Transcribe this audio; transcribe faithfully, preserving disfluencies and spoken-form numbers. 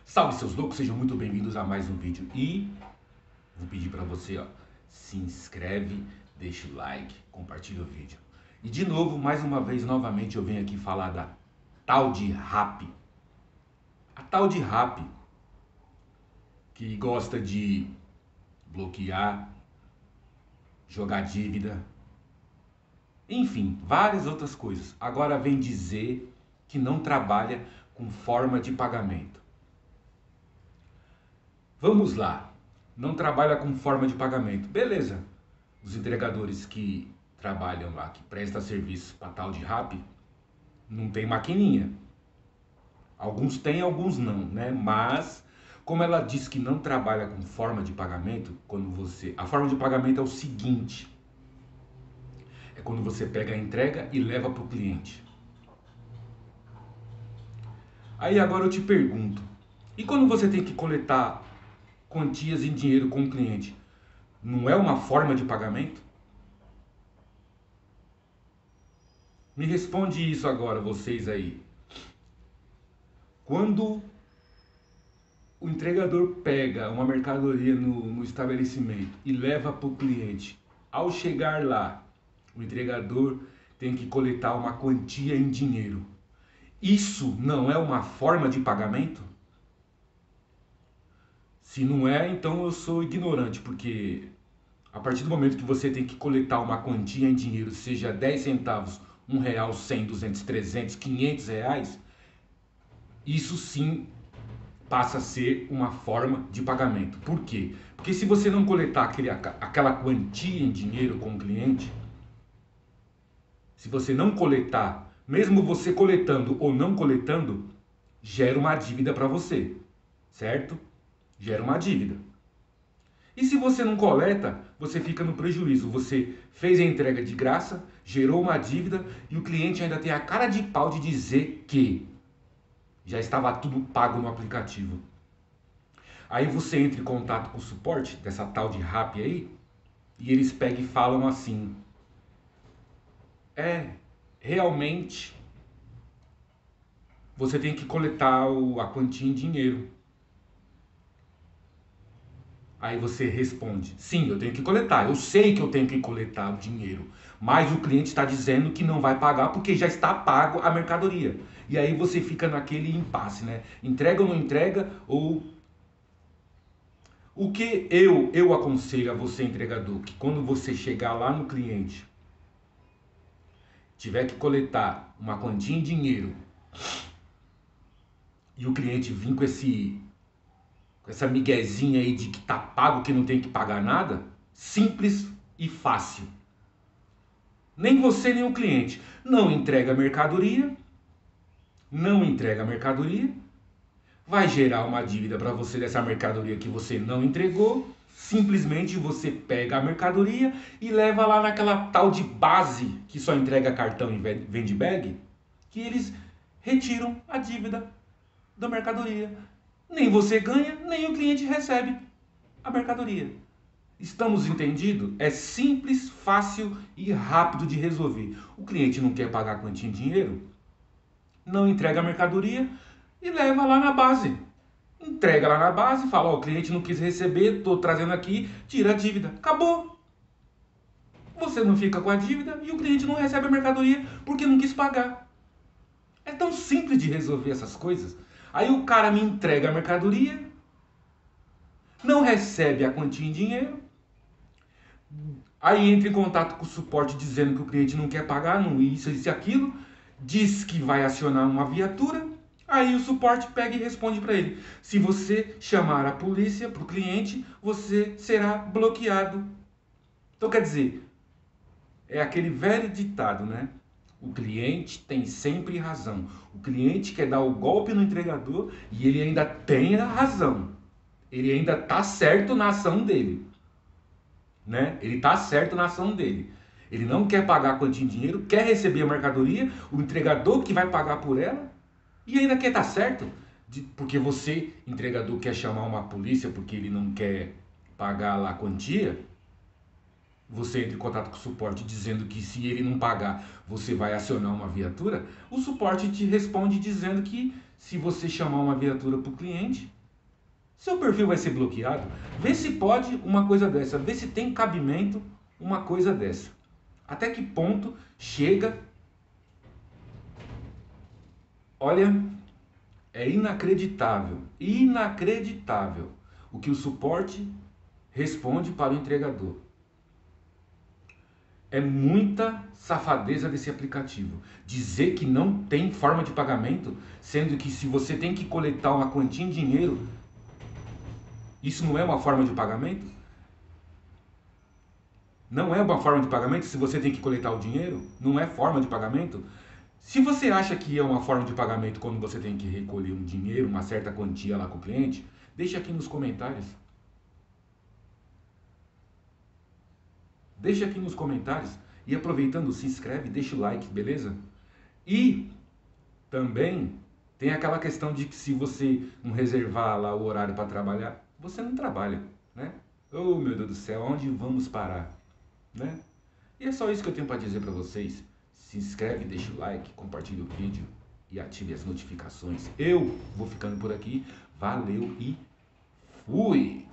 Salve seus loucos, sejam muito bem-vindos a mais um vídeo e vou pedir para você, ó, se inscreve, deixa o like, compartilha o vídeo. E de novo, mais uma vez, novamente eu venho aqui falar da tal de Rappi. A tal de Rappi que gosta de bloquear, jogar dívida, enfim, várias outras coisas. Agora vem dizer que não trabalha com forma de pagamento. Vamos lá, não trabalha com forma de pagamento. Beleza, os entregadores que trabalham lá, que prestam serviço para tal de Rappi, não tem maquininha. Alguns têm, alguns não, né? Mas, como ela diz que não trabalha com forma de pagamento, quando você... A forma de pagamento é o seguinte: é quando você pega a entrega e leva para o cliente. Aí agora eu te pergunto, e quando você tem que coletar quantias em dinheiro com o cliente, não é uma forma de pagamento? Me responde isso agora, vocês aí. Quando o entregador pega uma mercadoria no, no estabelecimento e leva para o cliente, ao chegar lá, o entregador tem que coletar uma quantia em dinheiro. Isso não é uma forma de pagamento? Se não é, então eu sou ignorante, porque a partir do momento que você tem que coletar uma quantia em dinheiro, seja dez centavos, um real, cem, duzentos, trezentos, quinhentos reais, isso sim passa a ser uma forma de pagamento. Por quê? Porque se você não coletar aquele, aquela quantia em dinheiro com o cliente, se você não coletar, mesmo você coletando ou não coletando, gera uma dívida para você, certo? Gera uma dívida. E se você não coleta, você fica no prejuízo. Você fez a entrega de graça, gerou uma dívida e o cliente ainda tem a cara de pau de dizer que já estava tudo pago no aplicativo. Aí você entra em contato com o suporte dessa tal de Rappi aí e eles pegam e falam assim: é, realmente você tem que coletar a quantia em dinheiro. Aí você responde: sim, eu tenho que coletar, eu sei que eu tenho que coletar o dinheiro, mas o cliente está dizendo que não vai pagar porque já está pago a mercadoria. E aí você fica naquele impasse, né? Entrega ou não entrega, ou... O que eu, eu aconselho a você, entregador, que quando você chegar lá no cliente, tiver que coletar uma quantia em dinheiro, e o cliente vir com esse... com essa miguezinha aí de que tá pago, que não tem que pagar nada, simples e fácil. Nem você nem o cliente. Não entrega a mercadoria, não entrega a mercadoria, vai gerar uma dívida para você dessa mercadoria que você não entregou, simplesmente você pega a mercadoria e leva lá naquela tal de base que só entrega cartão e vende bag, que eles retiram a dívida da mercadoria. Nem você ganha, nem o cliente recebe a mercadoria. Estamos entendidos? É simples, fácil e rápido de resolver. O cliente não quer pagar a quantia em dinheiro, não entrega a mercadoria e leva lá na base. Entrega lá na base, fala: ó, o cliente não quis receber, estou trazendo aqui, tira a dívida. Acabou. Você não fica com a dívida e o cliente não recebe a mercadoria porque não quis pagar. É tão simples de resolver essas coisas. Aí o cara me entrega a mercadoria, não recebe a quantia em dinheiro, aí entra em contato com o suporte dizendo que o cliente não quer pagar, não isso, isso e aquilo, diz que vai acionar uma viatura, aí o suporte pega e responde para ele: se você chamar a polícia para o cliente, você será bloqueado. Então quer dizer, é aquele velho ditado, né? O cliente tem sempre razão. O cliente quer dar o golpe no entregador e ele ainda tem a razão. Ele ainda está certo na ação dele. Né? Ele está certo na ação dele. Ele não quer pagar a quantia em dinheiro, quer receber a mercadoria, o entregador que vai pagar por ela, e ainda quer estar certo. De, porque você, entregador, quer chamar uma polícia porque ele não quer pagar lá a quantia. Você entra em contato com o suporte dizendo que se ele não pagar, você vai acionar uma viatura. O suporte te responde dizendo que se você chamar uma viatura para o cliente, seu perfil vai ser bloqueado. Vê se pode uma coisa dessa, vê se tem cabimento uma coisa dessa. Até que ponto chega? Olha, é inacreditável, inacreditável o que o suporte responde para o entregador. É muita safadeza desse aplicativo. Dizer que não tem forma de pagamento, sendo que se você tem que coletar uma quantia em dinheiro, isso não é uma forma de pagamento? Não é uma forma de pagamento se você tem que coletar o dinheiro? Não é forma de pagamento? Se você acha que é uma forma de pagamento quando você tem que recolher um dinheiro, uma certa quantia lá com o cliente, deixa aqui nos comentários. Deixa aqui nos comentários. E aproveitando, se inscreve, deixa o like, beleza? E também tem aquela questão de que se você não reservar lá o horário para trabalhar, você não trabalha, né? Oh, meu Deus do céu, onde vamos parar, né? E é só isso que eu tenho para dizer para vocês. Se inscreve, deixa o like, compartilha o vídeo e ative as notificações. Eu vou ficando por aqui. Valeu e fui!